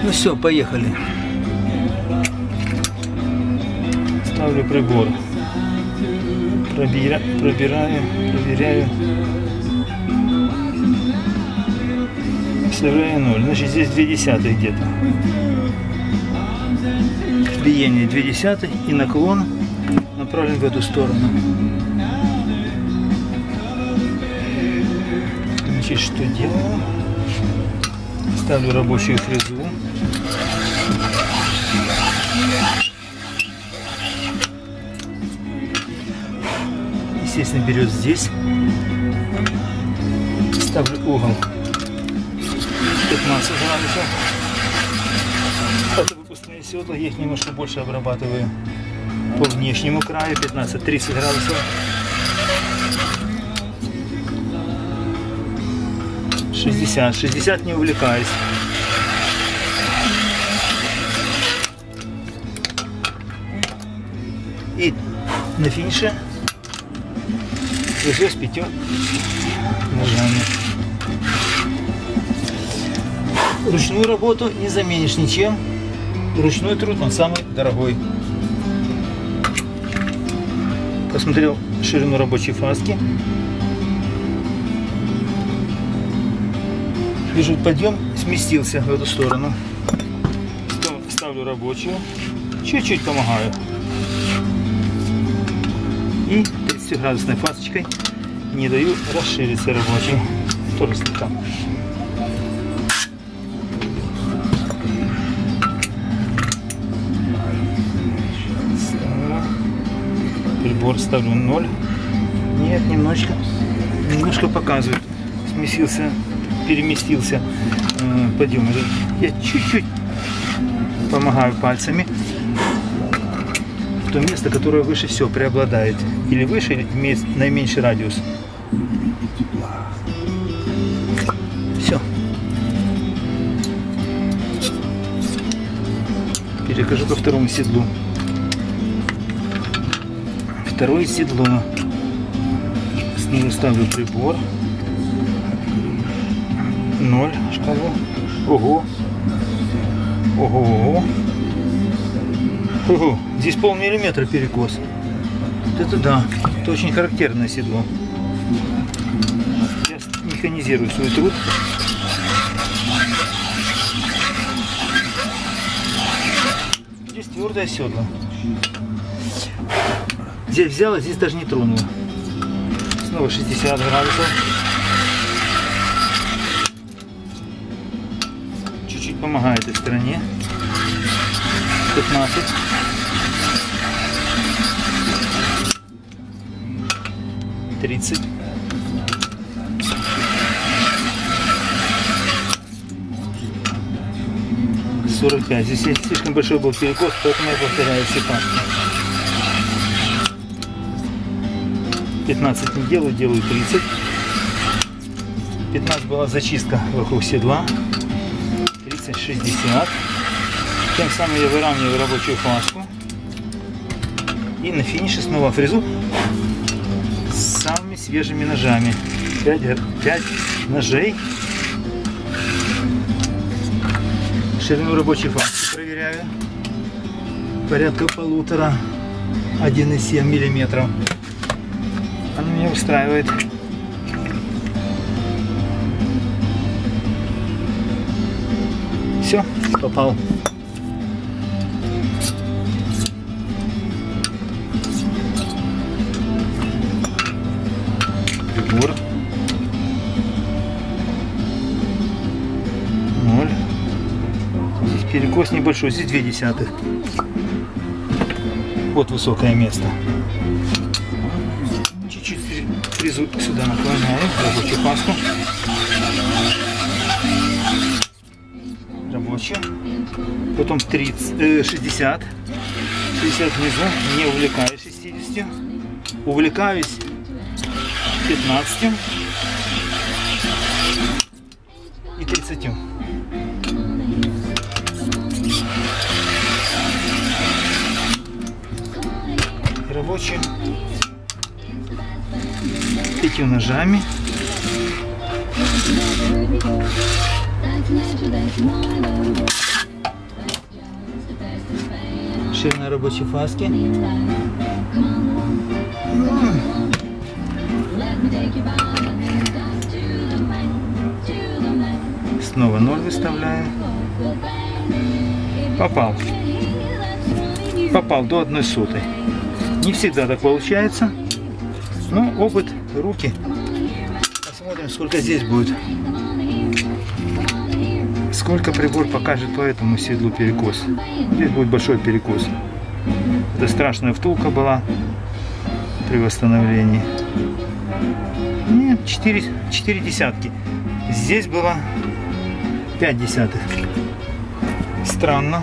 Ну все, поехали. Ставлю прибор. Проверяю. Составляю 0. Значит, здесь 0,2 где-то. Биение 0,2 и наклон направлен в эту сторону. Значит, что делаю? Ставлю рабочую фрезу. Естественно, берет здесь. Ставлю угол 15 градусов. Это выпускные седла, я их немножко больше обрабатываю по внешнему краю, 15-30 градусов. 60 не увлекаюсь. И на финише фрезу с 5 ножами. Ручную работу не заменишь ничем. Ручной труд, он самый дорогой. Посмотрел ширину рабочей фаски. Вижу, подъем сместился в эту сторону. Ставлю рабочую. Чуть-чуть помогаю. И 30-градусной фасочкой не даю расшириться рабочей. Тоже слегка. Прибор ставлю 0. Нет, немножко показывает. Сместился, переместился подъем. Я чуть-чуть помогаю пальцами в то место, которое выше всего преобладает. Или выше, или имеет наименьший радиус. Все. Перехожу ко второму седлу. Второе седло. Снова ставлю прибор. 0 шкалу. Ого. Ого. Ого. Здесь полмиллиметра перекос. Вот это да. Это очень характерное седло. Я механизирую свой труд. Здесь твердое седло. Здесь взял, здесь даже не тронул. Снова 60 градусов. Чуть-чуть помогает этой стороне. 15. 30. 45. Здесь слишком большой был перекос, поэтому я повторяю все паски. 15 не делаю, делаю 30. 15 была зачистка вокруг седла. 30, 60. Тем самым я выравниваю рабочую фаску. И на финише снова фрезу с самыми свежими ножами. 5 ножей. Ширину рабочей фаски проверяю. Порядка 1,5, 1,7 миллиметров. Она меня устраивает. Все, попал. Прибор. 0. Здесь перекос небольшой, здесь 0,2. Вот высокое место. Чуть-чуть фрезу сюда наклоняю, рабочую паску. Рабочую. Потом 60. 60 внизу. Не увлекаюсь 60. Увлекаюсь 15. И 30. Рабочую. 5 ножами. Ширина рабочей фаски. Снова 0 выставляем. Попал. Попал до 1/100. Не всегда так получается. Но опыт, руки. Посмотрим, сколько здесь будет. Сколько прибор покажет по этому седлу перекос. Здесь будет большой перекос. Это страшная втулка была при восстановлении. Нет, 4 десятки. Здесь было 5 десятых. Странно.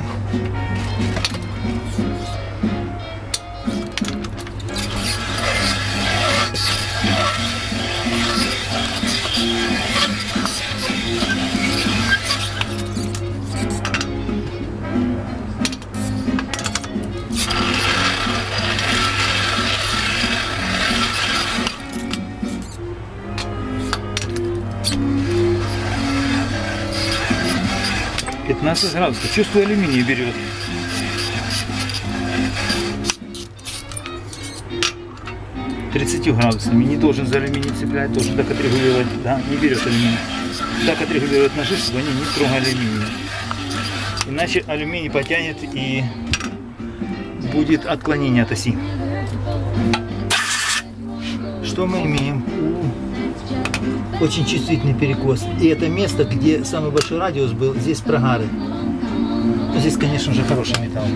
Градусов. Чувствую, алюминий берет. градусами. Не должен за алюминий цеплять, должен так отрегулировать. Да, не берет алюминий. Так отрегулировать ножи, чтобы они не трогали алюминий. Иначе алюминий потянет и будет отклонение от оси. Что мы имеем? Очень чувствительный перекос. И это место, где самый большой радиус был, здесь прогары. Но здесь, конечно же, хороший металл.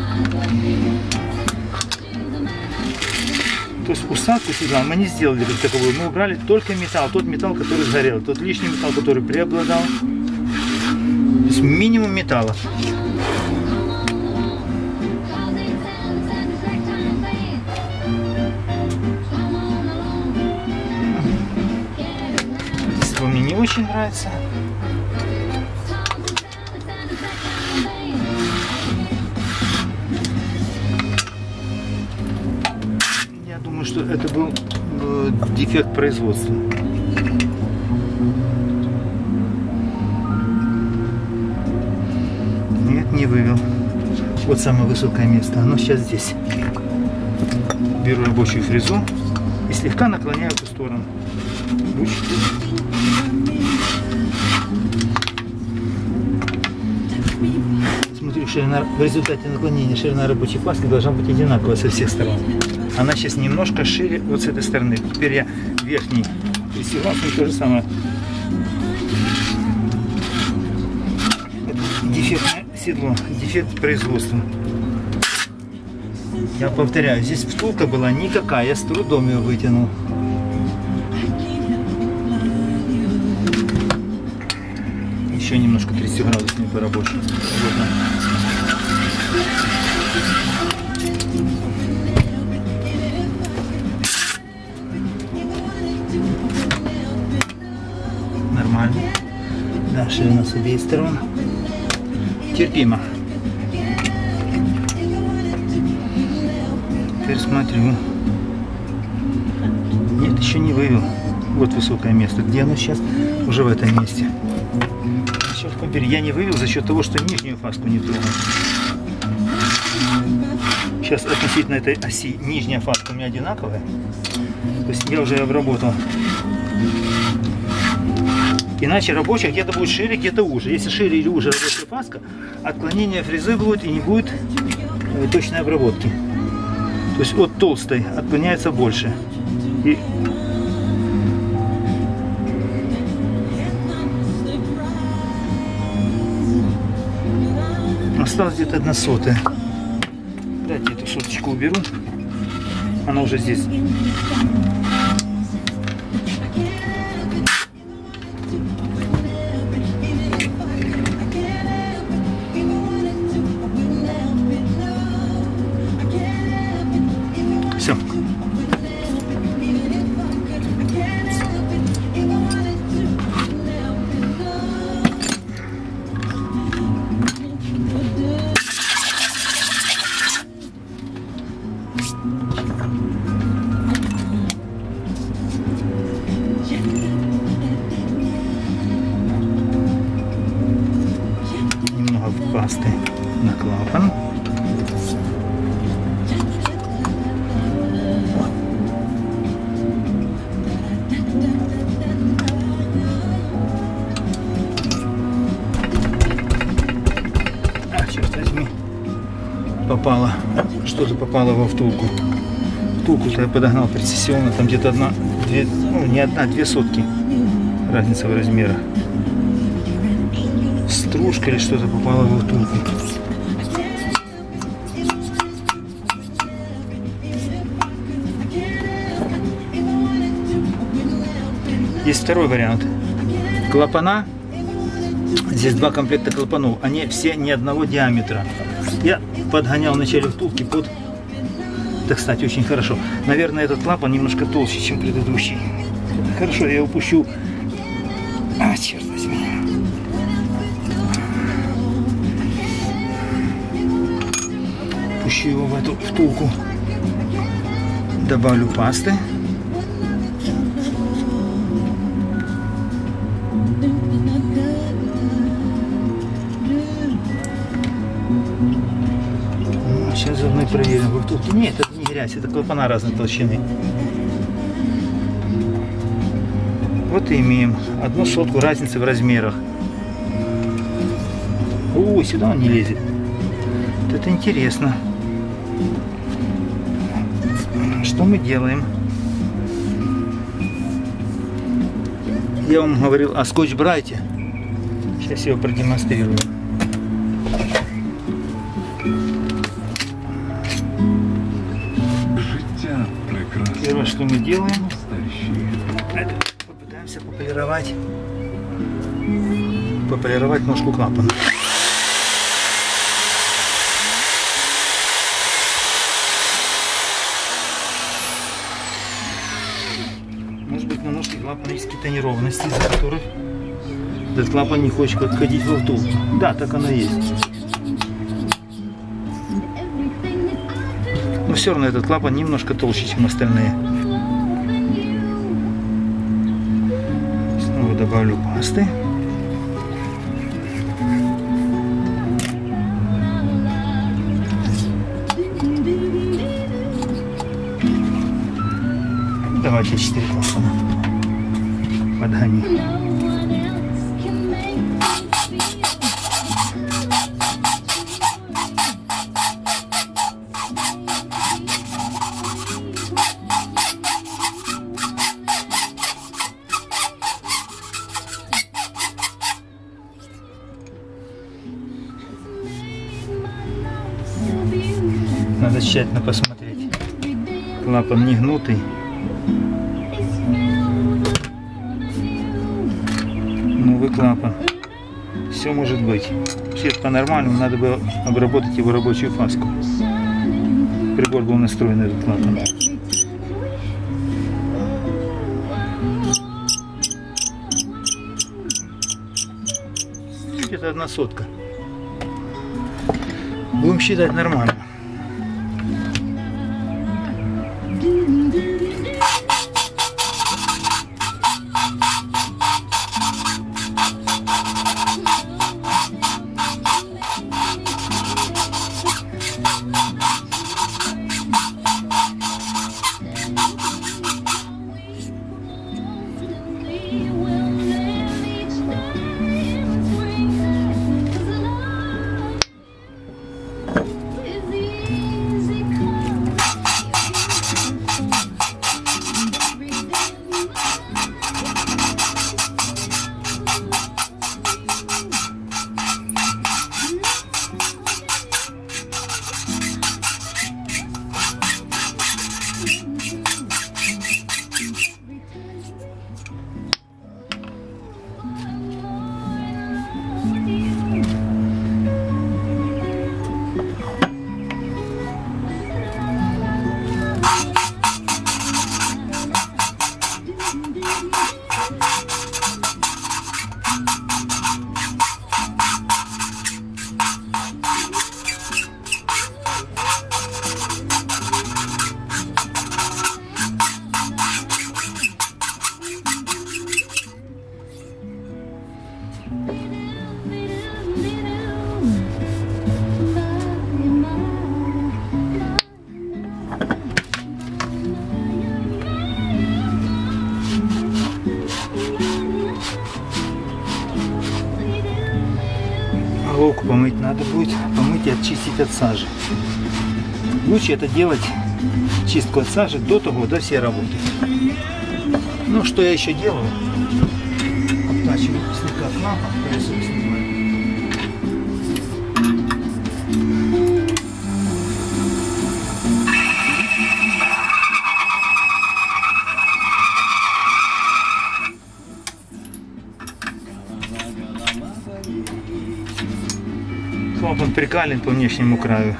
То есть усадку седла мы не сделали как таковую. Мы убрали только металл, тот металл, который сгорел, тот лишний металл, который преобладал. То есть минимум металла. Мне не очень нравится. Я думаю, что это был дефект производства. Нет, не вывел. Вот самое высокое место. Оно сейчас здесь. Беру рабочую фрезу и слегка наклоняю в эту сторону. Смотрю, ширина, в результате наклонения ширина рабочей фаски должна быть одинаковая со всех сторон. Она сейчас немножко шире вот с этой стороны. Теперь я верхний пристегнул, то же самое. Дефектное седло, дефект производства. Я повторяю, здесь втулка была никакая, я с трудом ее вытянул. Еще немножко 30 градусами по рабочей. Нормально. Да, ширина с обеих сторон. Терпимо. Теперь смотрю. Нет, еще не вывел. Вот высокое место. Где оно сейчас? Уже в этом месте. Я не вывел за счет того, что нижнюю фаску не трогал. Сейчас относительно этой оси нижняя фаска у меня одинаковая. То есть я уже обработал. Иначе рабочая где-то будет шире, где-то уже. Если шире или уже рабочая фаска, отклонение фрезы будет и не будет точной обработки. То есть от толстой отклоняется больше. И осталось где-то 1/100. Давайте эту соточку уберу. Она уже здесь. Все. Немного пасты на клапан. попало. Что-то попало во втулку. Втулку-то я подогнал прецессионно. Там где-то не одна, 2 сотки. Разница в размерах. Стружка или что-то попало во втулку. Есть второй вариант. Клапана. Здесь 2 комплекта клапанов. Они все не одного диаметра. Я подгонял вначале втулки под... Это, кстати, очень хорошо. Наверное, этот клапан немножко толще, чем предыдущий. Это хорошо, я его пущу. Черт возьми. Пущу его в эту втулку. Добавлю пасты. Сейчас заодно проверим во втулке. Нет, это не грязь, это клапана разной толщины. Вот и имеем 1 сотку разницы в размерах. О, сюда он не лезет. Вот это интересно. Что мы делаем? Я вам говорил о скотч-брайте. Сейчас я его продемонстрирую. Первое, что мы делаем, попытаемся пополировать ножку клапана. Может быть, на ножке клапана есть какие-то неровности, из-за которых этот клапан не хочет отходить во втулку. Да, так оно и есть. Но все равно этот клапан немножко толще, чем остальные. Снова добавлю пасты. Давайте 4 клапана подгоню. Надо тщательно посмотреть. Клапан не гнутый. Новый клапан. Все может быть. Все по-нормальному, надо было обработать его рабочую фаску. Прибор был настроен на этот клапан. Где-то 1 сотка. Будем считать нормально. Головку помыть надо будет, помыть и очистить от сажи. Лучше это делать чистку от сажи до того, до всей работы. Ну, что я еще делаю? Обтачиваю слегка клапан, колесо снимаю. Клапан прикален по внешнему краю.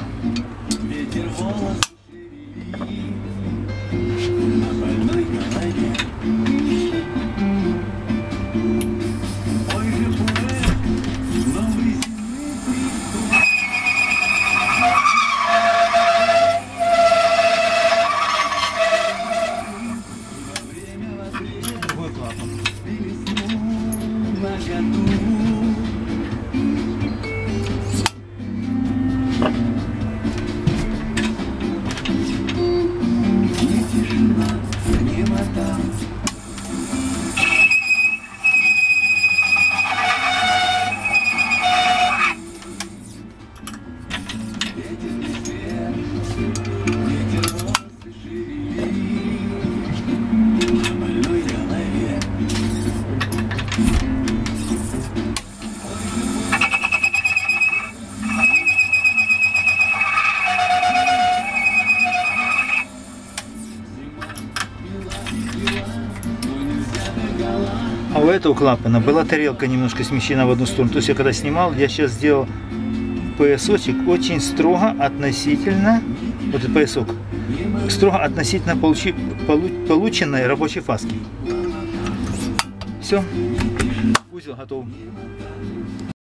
Другой клапан. А у этого клапана была тарелка немножко смещена в одну сторону. То есть я когда снимал, я сейчас сделал поясочек очень строго относительно, вот этот поясок, строго относительно полученной рабочей фаски. Все, узел готов.